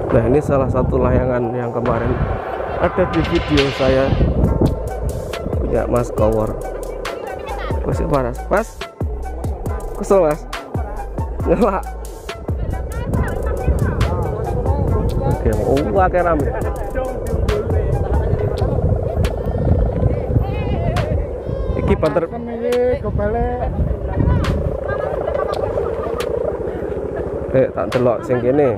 Nah, ini salah satu layangan yang kemarin ada di video saya punya Mas Kowor. Masih panas, Mas? Kesel, Mas? Nyala. Oke, kayak rame. Iki banter. Tak delok sing kene.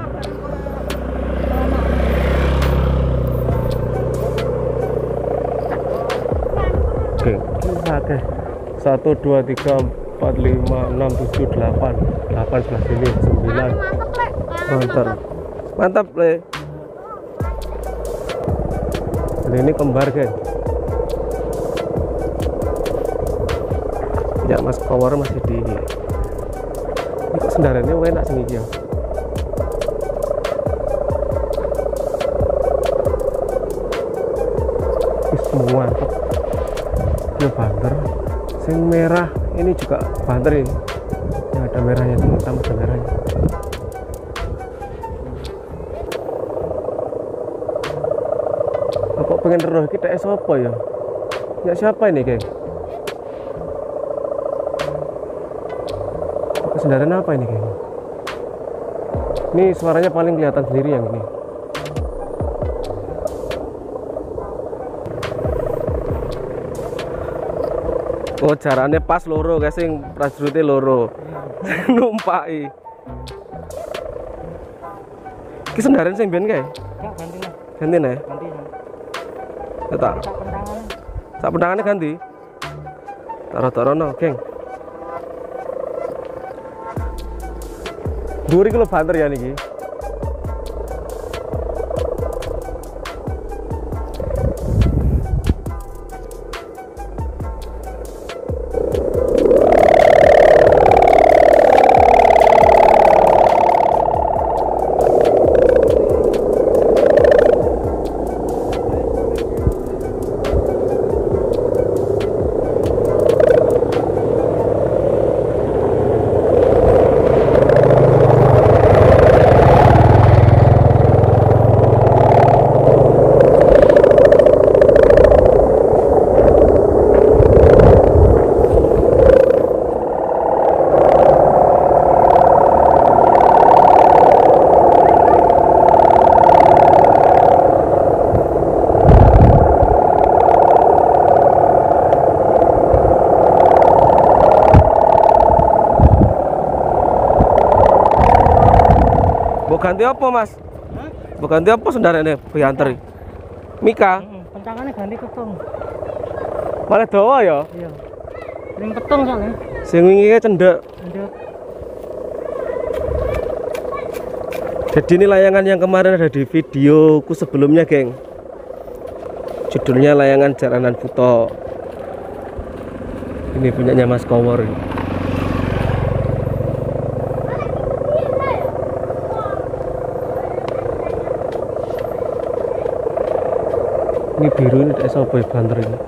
Oke, oke. 1 2 3 4 5 6 7 8 sebelah sini 9. Mantap le. Ini kembar kan? Ya Mas Kowor masih di. Ini kok sendarannya enak sing iki ya. Wis semua kok. Ini banter. Sing merah ini juga banter ini. Yang ada merahnya itu hitam ada merahnya. Kok pengen roh kita apa ya? Ya siapa ini, geng? Kendaraan apa ini, geng? Ini suaranya paling kelihatan sendiri yang ini. Oh, jaraknya pas loro, guys, yang prajuritnya loro. Numpai. Ki kendaraan sing ben kae? Ya, ganti lah. Ganti nih. Ganti. Tak. Sak pendangannya ganti. Taruh-taruhno, geng. Duri kilo banter ya niki. Ganti apa, Mas? Hah? Ganti apa sendarane pianter? Mika. Pencangannya ganti ketong. Malah dawa ya? Iya. Ning ketong soalnya. Sing wingi cendek. Cendek. Jadi ini layangan yang kemarin ada di videoku sebelumnya, geng. Judulnya layangan Jaranan Buto. Ini punyanya Mas Kowor. Ini biru ini tidak sopo banter ini.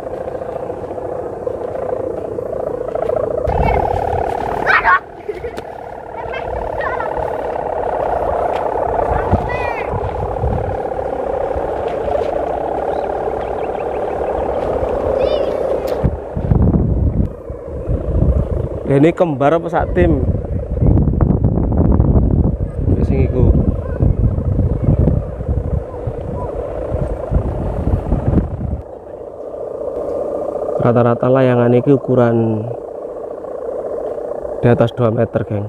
Ini kembar apa sak tim? Sing iku. Rata-rata layangan ini ukuran di atas 2 meter, geng.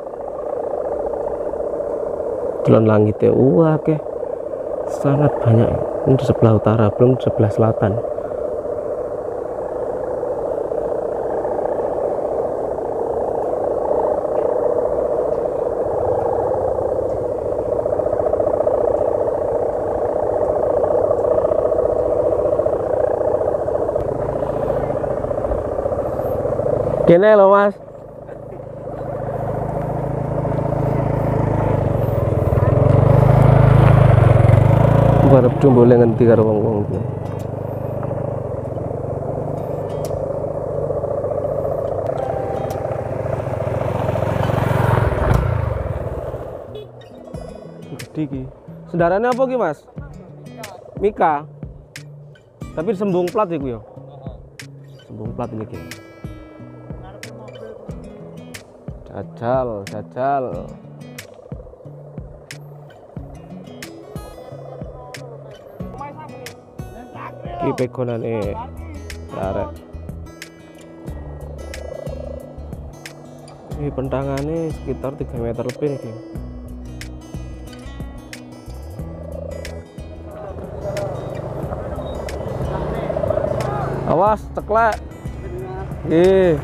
Delon langitnya oke. Sangat banyak. Ini di sebelah utara, belum di sebelah selatan. Kene lho, Mas. Barep boleh ngerti karo wong-wong iki. Gede iki. Sendarannya apa ki, Mas? Mika. Tapi sembung plat iku ya. Sembung plat ini ki. Jajal. Ki pegonane arek. Ini pentangannya sekitar 3 meter lebih nih, Kim. Awas, ceklek. Ih.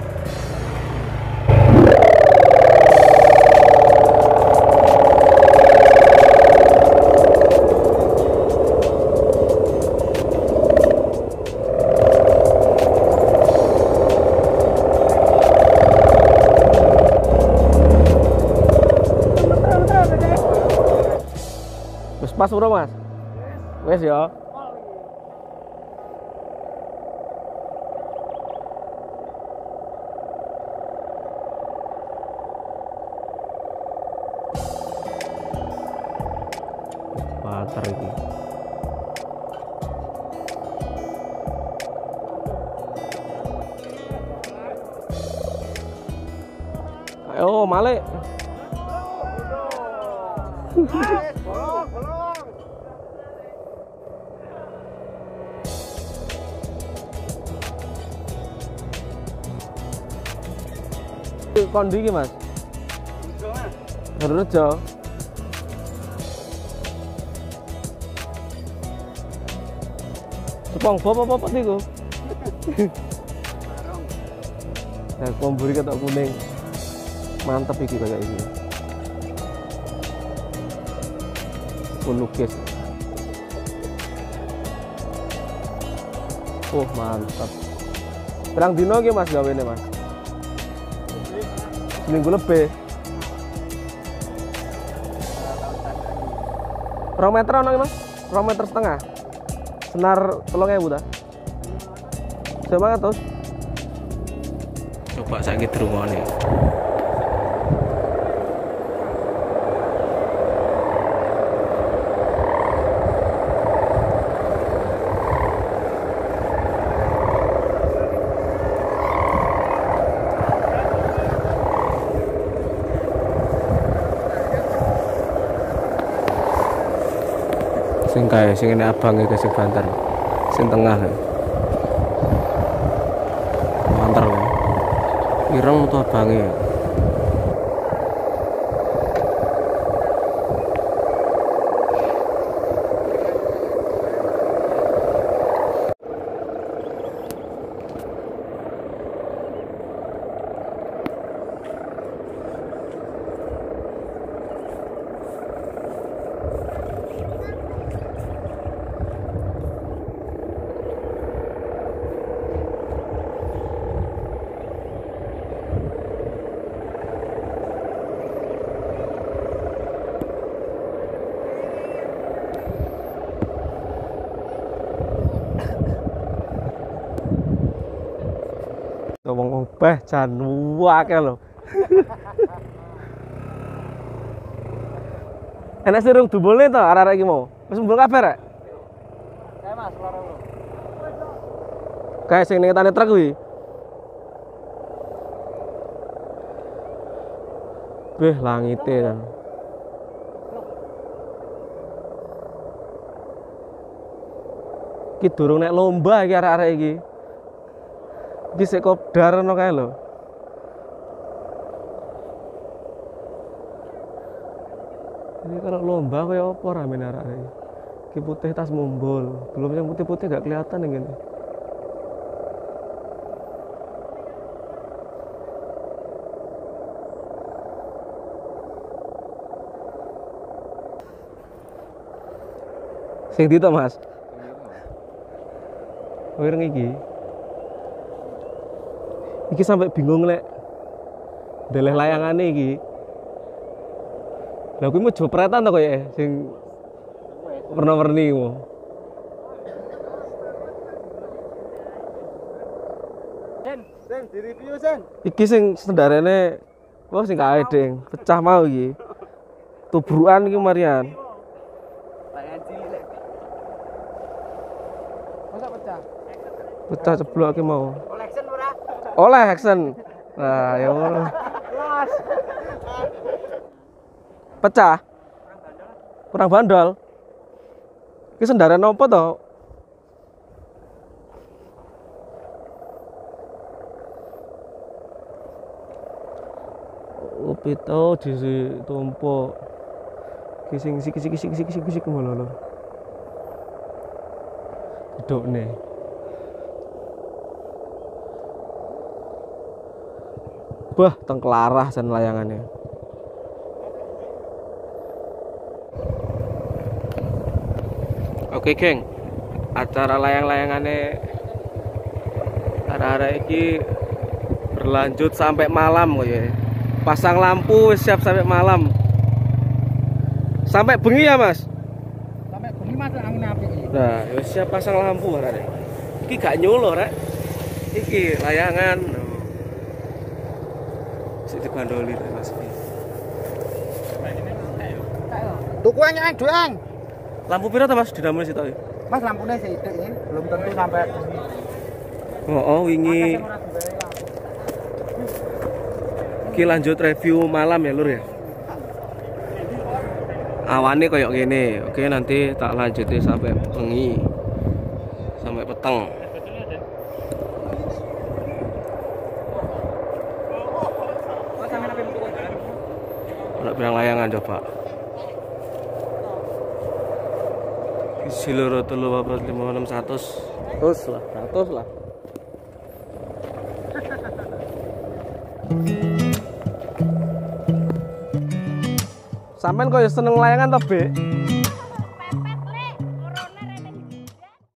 Wis pas bro, Mas? Wes ya. Banter iki. Ayo, Malik. Kondi iki, Mas? Rejo. SpongeBob apa niku? Nah, komburi ketok kuning. Mantep iki kayak ini. Lukis. Mantap. Pirang dino iki, Mas, gawene, Mas? Seminggu lebih. 2 meter ono, Mas? 2 meter setengah. Senar 3.000 ta? Semangat terus. Coba saiki drungone. Sing kae sing ini abange ke sing banter. Sing tengah kan. Banter kan. Ireng metu abange. Ngomong beh jan akeh lho. Enak sing dumbulne to arek-arek iki mau. Wis mbul kabeh rek? Kae Mas, loro. Kae sing ning tane truk kuwi. Beh langite kan. Iki durung nek lomba iki arek-arek iki. Iki sik kopdar ono kae lho. Ini kalau lomba kayak apa ramene arek iki. Iki putih tas mumbul. Belum yang putih-putih gak kelihatan yang gini. Sing di to, Mas? Wireng iki. Iki sampai bingung lek deleh layangane iki. Lah kuwi mau jopretan to koyo sing warna-warni ku. Sen, di-review Sen. Iki sing sendarene wah sing kae, Ding. Pecah mau iki. Tubrukan iki Marian. Pecah ceblok ki mau. Collection ora? Oleh action. Nah, ya ngono. Los. Pecah. Kurang bandol. Ki sendaran apa to? Upito ditumpuk. Kisik ngono lho. Hidupne. Wah, tengkelarah san layangannya. Oke, geng. Acara layang-layangannya arah-arah iki berlanjut sampai malam kok ya. Pasang lampu siap sampai malam. Sampai bengi ya, Mas? Sampai bengi mas angin api. Nah, wis siap pasang lampu arek. Iki gak nyulo, Rek. Iki layangan. Sik dibandoli Mas iki. Tuku yang doang. Lampu piro ta Mas dinamune sitok iki? Mas lampunya sithik ini, belum tentu sampai. Oh, wingi. Iki lanjut review malam ya, Lur ya. Awane koyok gini. Oke, nanti tak lanjutin sampai bengi. Sampai peteng. Ada bilang layangan coba. Siluro telu 456 100 lah, 100 lah. Sampean kok ya seneng layangan toh, Be?